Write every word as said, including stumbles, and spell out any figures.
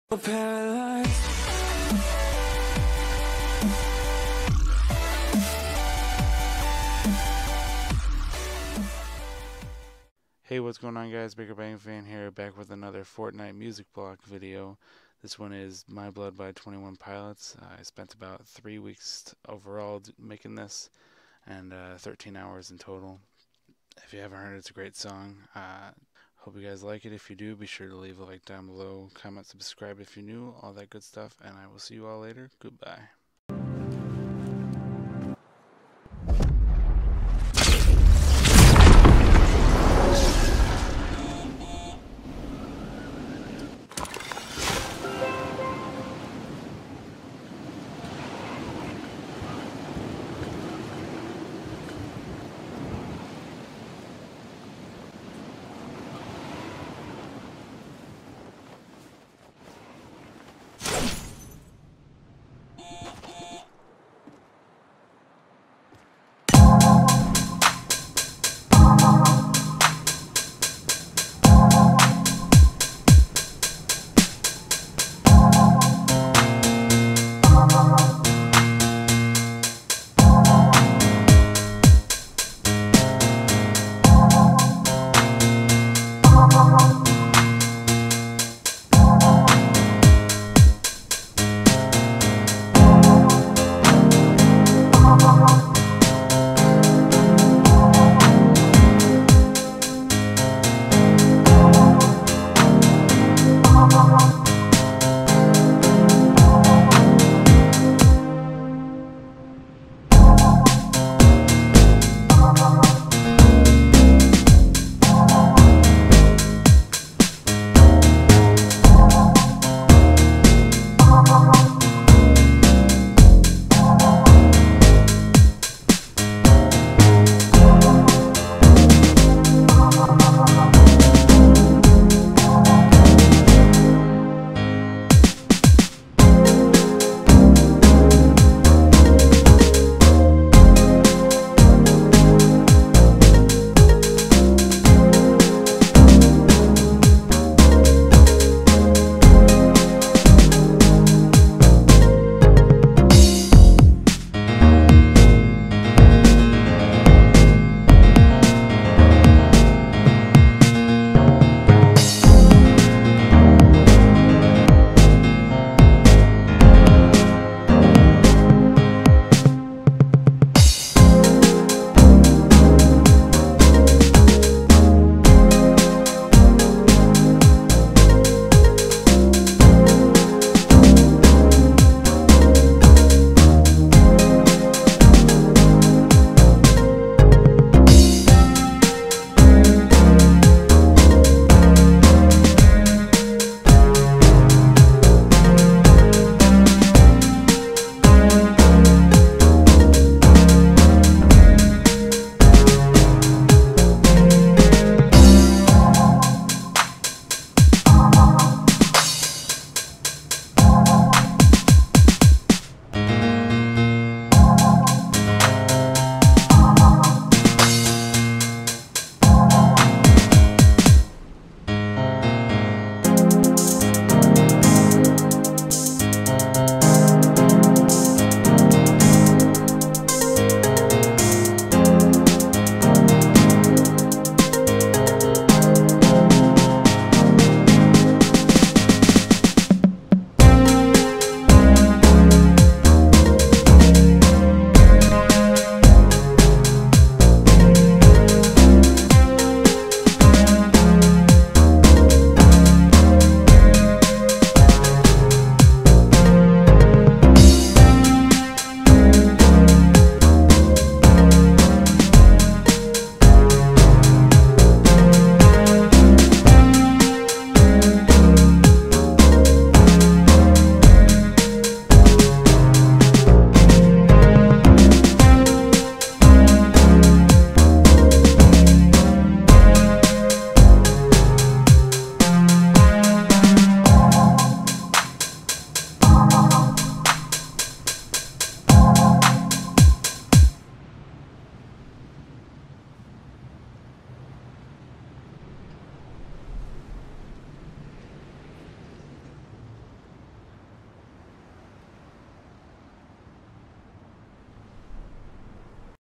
Paralyzed. Hey, what's going on, guys? BiggerBangFan here, back with another Fortnite music block video. This one is My Blood by twenty-one Pilots. Uh, I spent about three weeks overall making this, and uh, thirteen hours in total. If you haven't heard it, it's a great song. Uh, hope you guys like it. If you do, be sure to leave a like down below, comment, subscribe if you're new, all that good stuff, and I will see you all later. Goodbye.